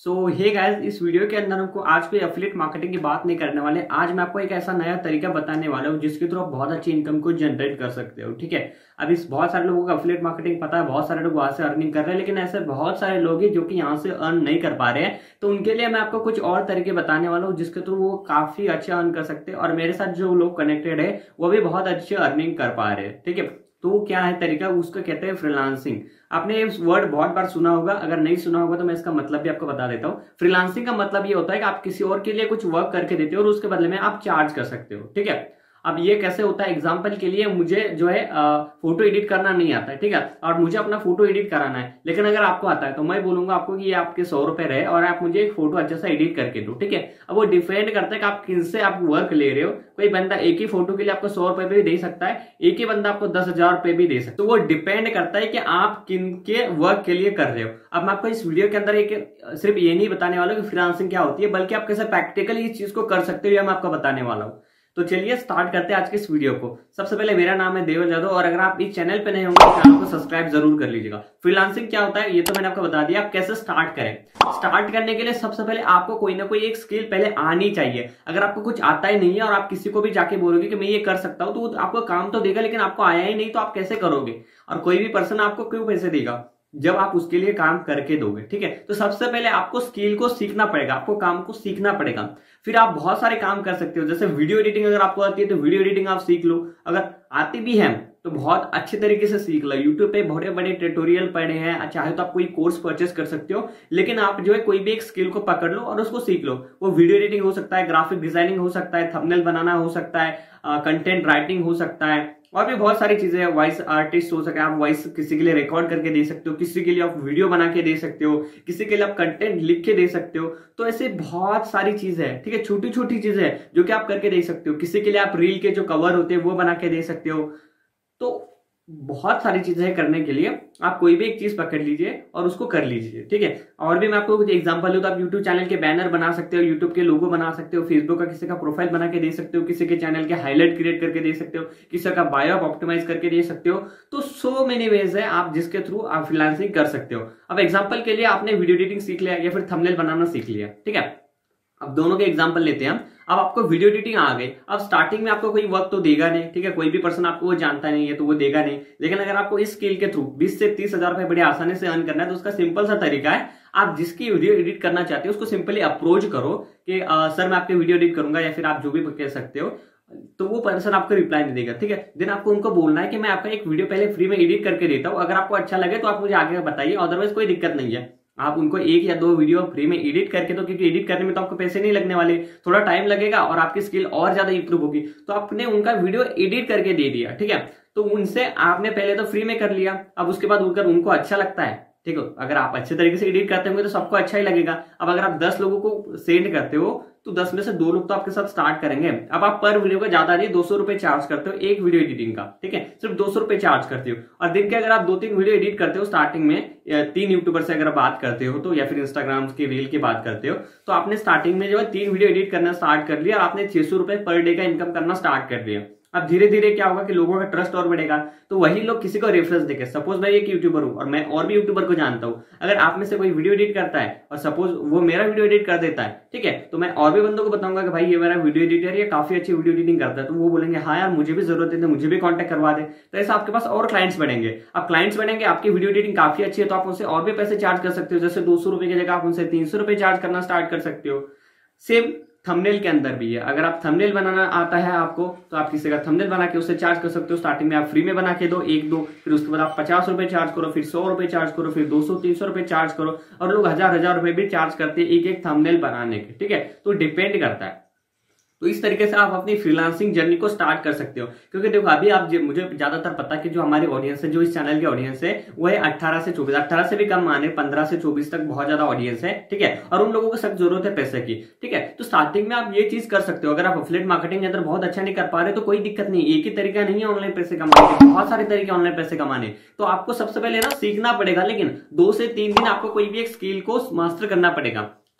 सो hey guys, इस video के अंदर हमको आज कोई एफिलिएट मार्केटिंग की बात नहीं करने वाले। आज मैं आपको एक ऐसा नया तरीका बताने वाला हूँ जिसके थ्रू आप बहुत अच्छी इनकम को जनरेट कर सकते हो। ठीक है, अभी बहुत सारे लोगों को एफिलिएट मार्केटिंग पता है, बहुत सारे लोग वहां से अर्निंग कर रहे हैं, लेकिन ऐसे बहुत सारे लोग हैं जो कि यहाँ से अर्न नहीं कर पा रहे हैं। तो उनके लिए मैं आपको कुछ और तरीके बताने वाला हूँ जिसके थ्रू वो काफी अच्छा अर्न कर सकते हैं और मेरे साथ जो लोग कनेक्टेड है वो भी बहुत अच्छे अर्निंग कर पा रहे हैं। ठीक है, तो क्या है तरीका, उसको कहते हैं फ्रीलांसिंग। आपने इस वर्ड बहुत बार सुना होगा, अगर नहीं सुना होगा तो मैं इसका मतलब भी आपको बता देता हूँ। फ्रीलांसिंग का मतलब ये होता है कि आप किसी और के लिए कुछ वर्क करके देते हो और उसके बदले में आप चार्ज कर सकते हो। ठीक है, अब ये कैसे होता है, एग्जांपल के लिए मुझे जो है फोटो एडिट करना नहीं आता है। ठीक है, और मुझे अपना फोटो एडिट कराना है, लेकिन अगर आपको आता है तो मैं बोलूंगा आपको कि ये आपके 100 रुपए रहे और आप मुझे एक फोटो अच्छा सा एडिट करके दो। ठीक है, अब वो डिपेंड करता है कि आप किनसे आप वर्क ले रहे हो। कोई बंदा एक ही फोटो के लिए आपको 100 रुपए भी दे सकता है, एक ही बंदा आपको 10,000 रुपए भी दे सकता है। तो वो डिपेंड करता है कि आप किन के वर्क के लिए कर रहे हो। अब मैं आपको इस वीडियो के अंदर एक सिर्फ ये नहीं बताने वाला कि फ्रीलांसिंग क्या होती है, बल्कि आप कैसे प्रैक्टिकली इस चीज को कर सकते हो, यह मैं आपको बताने वाला हूँ। तो चलिए स्टार्ट करते हैं आज के इस वीडियो को। सबसे पहले मेरा नाम है देवल जादव और अगर आप इस चैनल पे नए होंगे तो चैनल को सब्सक्राइब जरूर कर लीजिएगा। फ्रीलांसिंग क्या होता है ये तो मैंने आपको बता दिया, आप कैसे स्टार्ट करें। स्टार्ट करने के लिए सबसे पहले आपको कोई ना कोई एक स्किल पहले आनी चाहिए। अगर आपको कुछ आता ही नहीं है और आप किसी को भी जाके बोलोगे कि मैं ये कर सकता हूं, तो आपको काम तो देगा लेकिन आपको आया ही नहीं, तो आप कैसे करोगे। और कोई भी पर्सन आपको क्यों पैसे देगा जब आप उसके लिए काम करके दोगे। ठीक है, तो सबसे पहले आपको स्किल को सीखना पड़ेगा, आपको काम को सीखना पड़ेगा। फिर आप बहुत सारे काम कर सकते हो, जैसे वीडियो एडिटिंग अगर आपको आती है तो वीडियो एडिटिंग आप सीख लो। अगर आती भी है तो बहुत अच्छे तरीके से सीख लो। यूट्यूब पे बड़े बड़े ट्यूटोरियल पड़े हैं, चाहे तो आप कोई कोर्स परचेस कर सकते हो, लेकिन आप जो है कोई भी एक स्किल को पकड़ लो और उसको सीख लो। वो वीडियो एडिटिंग हो सकता है, ग्राफिक डिजाइनिंग हो सकता है, थंबनेल बनाना हो सकता है, कंटेंट राइटिंग हो सकता है, और भी बहुत सारी चीजें हैं। वॉइस आर्टिस्ट हो सकते हैं, आप वॉइस किसी के लिए रिकॉर्ड करके दे सकते हो, किसी के लिए आप वीडियो बना के दे सकते हो, किसी के लिए आप कंटेंट लिख के दे सकते हो। तो ऐसे बहुत सारी चीजें हैं। ठीक है, छोटी छोटी चीजें हैं जो कि आप करके दे सकते हो। किसी के लिए आप रील के जो कवर होते हैं वो बना के दे सकते हो। तो बहुत सारी चीजें करने के लिए आप कोई भी एक चीज पकड़ लीजिए और उसको कर लीजिए। ठीक है, और भी मैं आपको कुछ एग्जांपल दूं तो आप यूट्यूब चैनल के बैनर बना सकते हो, यूट्यूब के लोगो बना सकते हो, फेसबुक का किसी का प्रोफाइल बना के दे सकते हो, किसी के चैनल के हाईलाइट क्रिएट करके दे सकते हो, किसी का बायो ऑप्टिमाइज करके दे सकते हो। तो सो मेनी वेज है आप जिसके थ्रू आप फ्रीलांसिंग कर सकते हो। अब एग्जाम्पल के लिए आपने वीडियो एडिटिंग सीख लिया या फिर थंबनेल बनाना सीख लिया। ठीक है, अब दोनों के एग्जाम्पल लेते हैं हम। अब आपको वीडियो एडिटिंग आ गई, अब स्टार्टिंग में आपको कोई वर्क तो देगा नहीं। ठीक है, कोई भी पर्सन आपको वो जानता नहीं है तो वो देगा नहीं, लेकिन अगर आपको इस स्किल के थ्रू 20 से 30,000 रुपए बड़े आसानी से अर्न करना है तो उसका सिंपल सा तरीका है, आप जिसकी वीडियो एडिट करना चाहते हो उसको सिंपली अप्रोच करो कि सर मैं आपकी वीडियो एडिट करूंगा, या फिर आप जो भी कह सकते हो। तो वो पर्सन आपको रिप्लाई नहीं देगा। ठीक है, देन आपको उनको बोलना है कि मैं आपका एक वीडियो पहले फ्री में एडिट करके देता हूं, अगर आपको अच्छा लगे तो आप मुझे आगे बताइए, अदरवाइज कोई दिक्कत नहीं है। आप उनको 1 या 2 वीडियो फ्री में एडिट करके दो, क्योंकि एडिट करने में तो आपको पैसे नहीं लगने वाले, थोड़ा टाइम लगेगा और आपकी स्किल और ज्यादा इंप्रूव होगी। तो आपने उनका वीडियो एडिट करके दे दिया। ठीक है, तो उनसे आपने पहले तो फ्री में कर लिया, अब उसके बाद उनको अच्छा लगता है। ठीक है, अगर आप अच्छे तरीके से एडिट करते होंगे तो सबको अच्छा ही लगेगा। अब अगर आप 10 लोगों को सेंड करते हो तो 10 में से 2 लोग तो आपके साथ स्टार्ट करेंगे। अब आप पर वीडियो का ज्यादा नहीं 200 रुपए चार्ज करते हो एक वीडियो एडिटिंग का। ठीक है, सिर्फ 200 रुपए चार्ज करते हो, और दिन के अगर आप 2-3 वीडियो एडिट करते हो स्टार्टिंग में, 3 यूट्यूबर से अगर बात करते हो तो, या फिर इंस्टाग्राम की रील की बात करते हो, तो आपने स्टार्टिंग में जो है 3 वीडियो एडिट करना स्टार्ट कर लिया, आपने 600 रुपए पर डे का इनकम करना स्टार्ट कर दिया। अब धीरे धीरे क्या होगा कि लोगों का ट्रस्ट और बढ़ेगा, तो वही लोग किसी को रेफरेंस देंगे। सपोज मैं एक यूट्यूबर हूं और मैं और भी यूट्यूबर को जानता हूं, अगर आप में से कोई वीडियो एडिट करता है और सपोज वो मेरा वीडियो एडिट कर देता है, ठीक है, तो मैं और भी बंदों को बताऊंगा कि भाई ये मेरा वीडियो एडिटर ये काफी अच्छी वीडियो एडिटिंग करता है, तो वो बोलेंगे हाँ यार मुझे भी जरूरत है, तो मुझे भी कॉन्टेक्ट करवा दे। तो ऐसा आपके पास और क्लाइंट्स बढ़ेंगे। अब क्लाइंट्स बढ़ेंगे, आपकी वीडियो एडिटिंग काफी अच्छी है तो आप उनसे और भी पैसे चार्ज कर सकते हो। जैसे 200 रुपए की जगह आप उनसे 300 रुपए चार्ज करना स्टार्ट कर सकते हो। सेम थंबनेल के अंदर भी है, अगर आप थंबनेल बनाना आता है आपको तो आप किसी का थंबनेल बना के उससे चार्ज कर सकते हो। स्टार्टिंग में आप फ्री में बना के दो 1-2, फिर उसके बाद आप 50 रुपए चार्ज करो, फिर 100 रुपए चार्ज करो, फिर 200-300 रुपए चार्ज करो, और लोग 1000 रुपए भी चार्ज करते हैं एक थंबनेल बनाने के। ठीक है, तो डिपेंड करता है। तो इस तरीके से आप अपनी फ्रीलांसिंग जर्नी को स्टार्ट कर सकते हो। क्योंकि देखो अभी आप मुझे ज्यादातर पता है कि जो हमारी ऑडियंस है, जो इस चैनल की ऑडियंस है, वो है 18 से 24, 18 से भी कम माने 15 से 24 तक बहुत ज्यादा ऑडियंस है। ठीक है, और उन लोगों को सख्त जरूरत है पैसे की। ठीक है, तो स्टार्टिंग में आप ये चीज कर सकते हो। अगर आप एफिलिएट मार्केटिंग के अंदर बहुत अच्छा नहीं कर पा रहे तो कोई दिक्कत नहीं, एक ही तरीका नहीं है ऑनलाइन पैसे कमाने के, बहुत सारे तरीके ऑनलाइन पैसे कमाने। तो आपको सबसे पहले ना सीखना पड़ेगा, लेकिन 2 से 3 दिन आपको कोई भी एक स्किल को मास्टर करना पड़ेगा।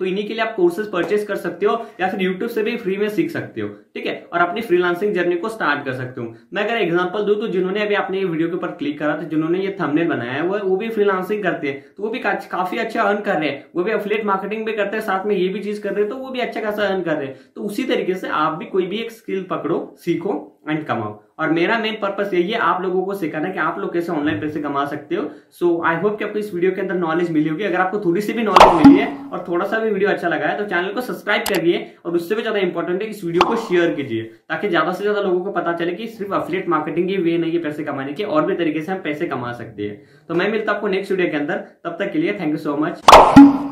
तो इन्हीं के लिए आप कोर्सेज परचेज कर सकते हो या फिर यूट्यूब से भी फ्री में सीख सकते हो, ठीक है, और अपनी फ्रीलांसिंग जर्नी को स्टार्ट कर सकते हो। मैं अगर एग्जांपल दूं तो जिन्होंने अभी आपने ये वीडियो के ऊपर क्लिक करा, तो जिन्होंने ये थंबनेल बनाया है वो भी फ्रीलांसिंग करते हैं, तो वो भी काफी अच्छा अर्न कर रहे हैं, वो भी एफिलिएट मार्केटिंग भी करते हैं, साथ में ये भी चीज कर रहे हैं, तो वो भी अच्छा खासा अर्न कर रहे हैं। तो उसी तरीके से आप भी कोई भी एक स्किल पकड़ो, सीखो एंड कमाओ। और मेरा मेन पर्पस यही है आप लोगों को सिखाना कि आप लोग कैसे ऑनलाइन पैसे कमा सकते हो। सो आई होप कि आपको इस वीडियो के अंदर नॉलेज मिली होगी। अगर आपको थोड़ी सी भी नॉलेज मिली है और थोड़ा सा भी वीडियो अच्छा लगा है तो चैनल को सब्सक्राइब करिए, और उससे भी ज्यादा इंपॉर्टेंट है इस वीडियो को शेयर कीजिए, ताकि ज्यादा से ज्यादा लोगों को पता चले कि सिर्फ एफिलिएट मार्केटिंग की वे नहीं है पैसे कमाने के, और भी तरीके से हम पैसे कमा सकते हैं। तो मैं मिलता हूं आपको नेक्स्ट वीडियो के अंदर, तब तक के लिए थैंक यू सो मच।